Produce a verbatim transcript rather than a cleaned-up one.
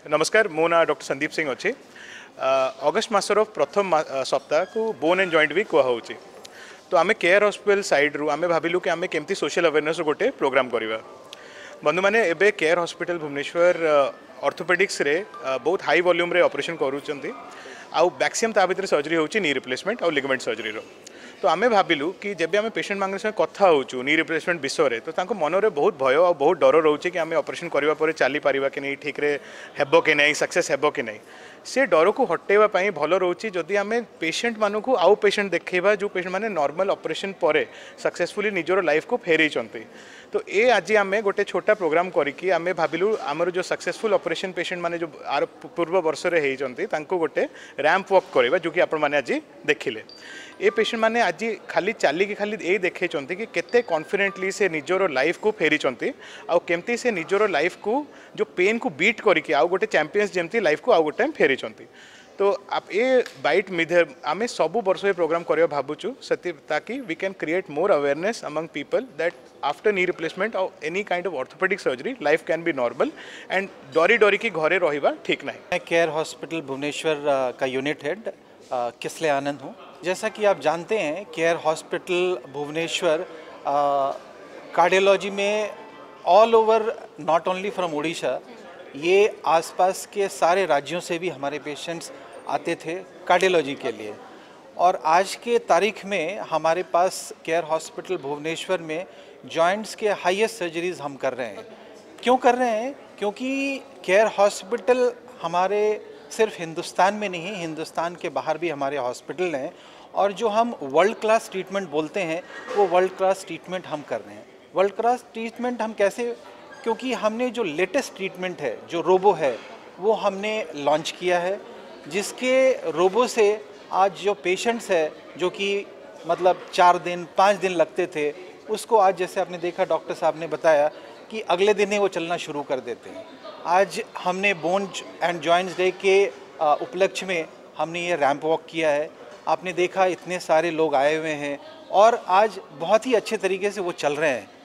नमस्कार, मो ना डॉक्टर संदीप सिंह अच्छे। अगस्ट मासर प्रथम सप्ताह को बोन एंड जॉइंट वीक कह होची। तो आम केयर हॉस्पिटल साइड रू आम भाविलु कि आम केमती सोशल अवेयरनेस गोटे प्रोग्राम करवा। बंधु मैंने एबे केयर हॉस्पिटल भुवनेश्वर ऑर्थोपेडिक्स रे बहुत हाई वॉल्यूम रे ऑपरेशन करूचंती। आउ मैक्सिमम ता भीतर सर्जरी होची नी रिप्लेसमेंट और लिगामेंट सर्जरी रो। तो आम भाविलु कि जब आम पेशेंट मान संगे कथा होचु नी रिप्लेसमेंट विषय तो तांको मनरे बहुत भय और बहुत डर रोचे कि आम ऑपरेशन करबा परे चली पारिबा कि नहीं, ठीक रे हेबो कि नहीं, सक्सेस हेबो कि नहीं। से डर को हटेवा पाई भल रोची जदि आम पेशेंट मानक आउ पेशेंट देखा जो पेशेंट माने नॉर्मल ऑपरेशन पर सक्सेसफुली निजर लाइफ को फेरई। तो ये आज आम गोटे छोटा प्रोग्राम करिकी आम भाविलु आमर जो सक्सेसफुल ऑपरेशन पेशेंट माने जो आर पूर्व वर्ष रे हेइचंती तांको गोटे रैंप वॉक करवा जो कि आपण माने आज देखिले। ए पेशेंट माने आज खाली चाली की खाली यही देखे कि केते कॉन्फिडेंटली से निजर लाइफ को फेरी आउ केमती से निजर लाइफ को जो पेन को बीट करके आउ गोटे चैंपियंस जेमती लाइफ को आउ गोटे फेरी। तो आप ये बाइट मिधर आम सब वर्ष ये प्रोग्राम करवा भावुँ से ताकि we can create more awareness among people that after knee replacement और any kind of orthopaedic surgery life can be normal and डरी डरी की घरे रहिबा ठीक नहीं। मैं केयर हॉस्पिटल भुवनेश्वर का यूनिट हेड किसले आनंद हूँ। जैसा कि आप जानते हैं केयर हॉस्पिटल भुवनेश्वर कार्डियोलॉजी में all over not only from Orissa, ये आसपास के सारे राज्यों से भी हमारे पेशेंट्स आते थे कार्डियोलॉजी के लिए। और आज के तारीख में हमारे पास केयर हॉस्पिटल भुवनेश्वर में जॉइंट्स के हाईएस्ट सर्जरीज हम कर रहे हैं। क्यों कर रहे हैं? क्योंकि केयर हॉस्पिटल हमारे सिर्फ हिंदुस्तान में नहीं, हिंदुस्तान के बाहर भी हमारे हॉस्पिटल हैं और जो हम वर्ल्ड क्लास ट्रीटमेंट बोलते हैं वो वर्ल्ड क्लास ट्रीटमेंट हम कर रहे हैं। वर्ल्ड क्लास ट्रीटमेंट हम कैसे? क्योंकि हमने जो लेटेस्ट ट्रीटमेंट है जो रोबो है वो हमने लॉन्च किया है, जिसके रोबो से आज जो पेशेंट्स है जो कि मतलब चार दिन पाँच दिन लगते थे उसको आज जैसे आपने देखा डॉक्टर साहब ने बताया कि अगले दिन ही वो चलना शुरू कर देते हैं। आज हमने बोन एंड जॉइंट्स डे के उपलक्ष्य में हमने ये रैंप वॉक किया है। आपने देखा इतने सारे लोग आए हुए हैं और आज बहुत ही अच्छे तरीके से वो चल रहे हैं।